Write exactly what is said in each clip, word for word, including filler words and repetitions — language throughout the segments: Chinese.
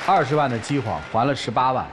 二十万的饥荒还了十八万，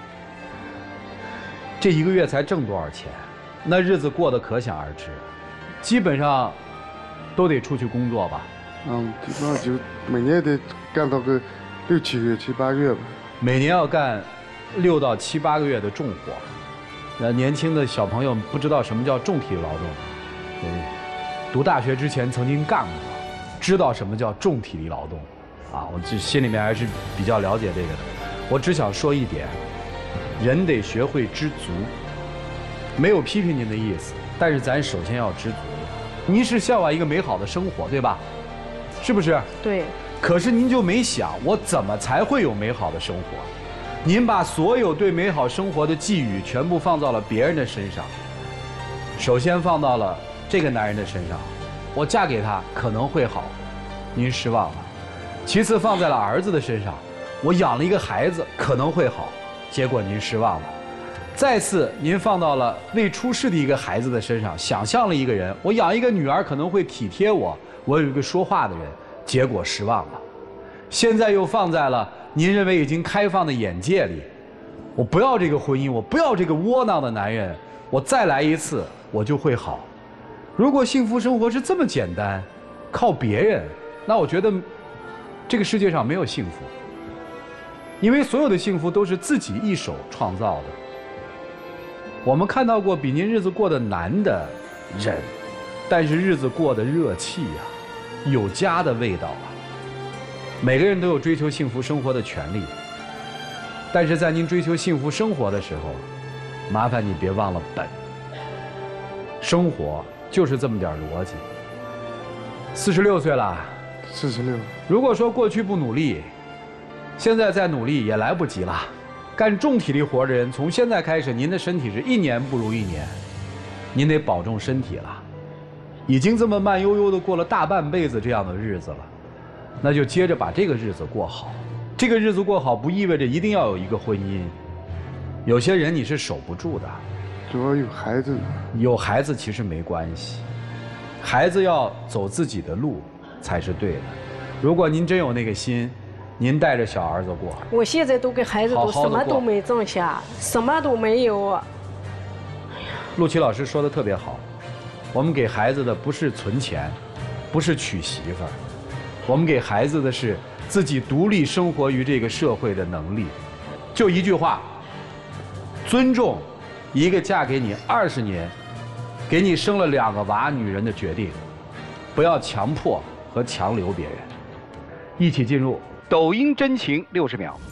这一个月才挣多少钱？那日子过得可想而知，基本上都得出去工作吧。 嗯，基本上就每年得干到个六七个月、七八个月吧。 每年要干六到七八个月的重活。那年轻的小朋友不知道什么叫重体力劳动，对，读大学之前曾经干过，知道什么叫重体力劳动，啊，我这心里面还是比较了解这个的。我只想说一点，人得学会知足，没有批评您的意思，但是咱首先要知足。您是向往一个美好的生活，对吧？是不是？ 对。 可是您就没想，我怎么才会有美好的生活？您把所有对美好生活的寄予全部放到了别人的身上，首先放到了这个男人的身上，我嫁给他可能会好，您失望了；其次放在了儿子的身上，我养了一个孩子可能会好，结果您失望了；再次您放到了未出世的一个孩子的身上，想象了一个人，我养一个女儿可能会体贴我，我有一个说话的人，结果失望了；现在又放在了您认为已经开放的眼界里，我不要这个婚姻，我不要这个窝囊的男人，我再来一次我就会好。如果幸福生活是这么简单，靠别人，那我觉得这个世界上没有幸福，因为所有的幸福都是自己一手创造的。我们看到过比您日子过得难的人，但是日子过得热气呀、啊，有家的味道啊。每个人都有追求幸福生活的权利，但是在您追求幸福生活的时候，麻烦你别忘了本。生活就是这么点逻辑。四十六岁了， 四十六。 如果说过去不努力，现在再努力也来不及了。干重体力活的人，从现在开始，您的身体是一年不如一年，您得保重身体了。已经这么慢悠悠的过了大半辈子这样的日子了。那就接着把这个日子过好，这个日子过好不意味着一定要有一个婚姻，有些人你是守不住的。 主要有孩子， 有孩子其实没关系，孩子要走自己的路才是对的。如果您真有那个心，您带着小儿子过。 我现在都给孩子都什么都没挣下，什么都没有。 陆琪老师说的特别好，我们给孩子的不是存钱，不是娶媳妇儿。我们给孩子的是自己独立生活于这个社会的能力。就一句话，尊重一个嫁给你二十年，给你生了两个娃女人的决定，不要强迫和强留别人。一起进入抖音真情六十秒。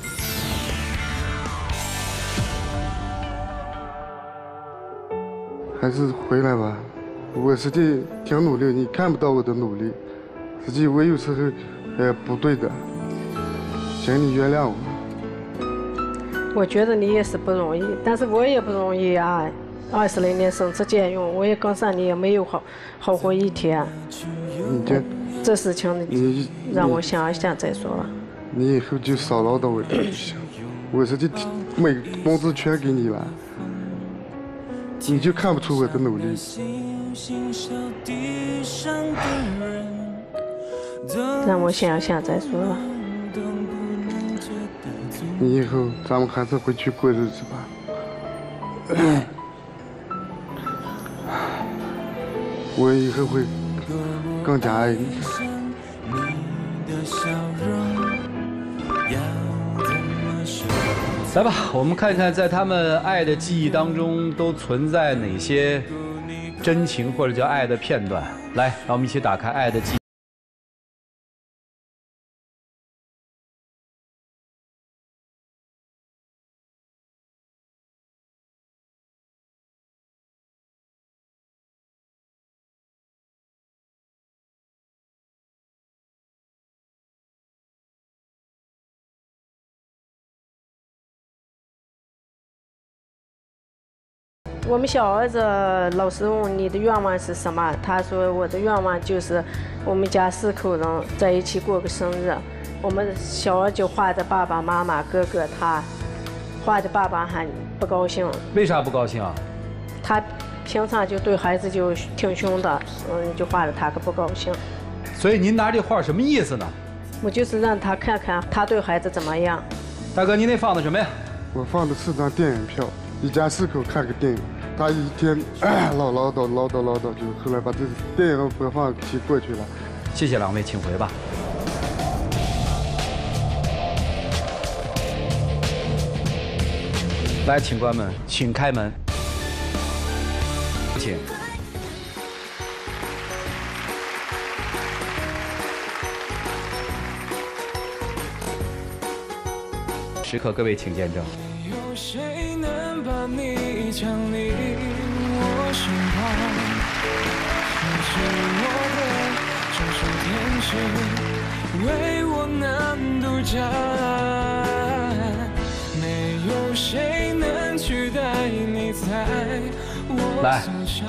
还是回来吧，我实际挺努力，你看不到我的努力。实际我有时候，呃，不对的，请你原谅我。 我觉得你也是不容易，但是我也不容易啊。二十来年省吃俭用，我也跟上你也没有好好过一天。 你这这事情你让我想一想再说吧。 你以后就少唠叨我点就行。我实际每工资全给你了，你就看不出我的努力。 让我想想再说吧。 你以后咱们还是回去过日子吧。我以后会更加爱你。 来吧，我们看看在他们爱的记忆当中都存在哪些真情或者叫爱的片段。来，让我们一起打开爱的记忆。 我们小儿子老是问你的愿望是什么，他说我的愿望就是我们家四口人在一起过个生日。我们小儿就画着爸爸妈妈哥哥他，画着爸爸还不高兴。 为啥不高兴啊？ 他平常就对孩子就挺凶的，嗯，就画着他可不高兴。 所以您拿这画什么意思呢？ 我就是让他看看他对孩子怎么样。 大哥，你那放的什么呀？ 我放的是张电影票，一家四口看个电影。他一天、哎、老唠叨唠叨唠叨，就后来把这电影播放期过去了。 谢谢两位，请回吧。来，请关门，请开门，请。时刻，各位请见证。 有谁能把你降临我身旁？是我的专属天使，为我难独占。没有谁能取代你在我身上。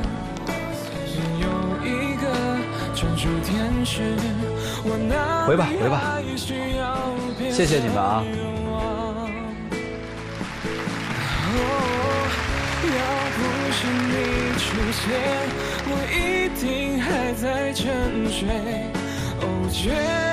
有一个专属天使，我哪回吧，回吧。谢谢你们啊。 要不是你出现，我一定还在沉睡。哦，绝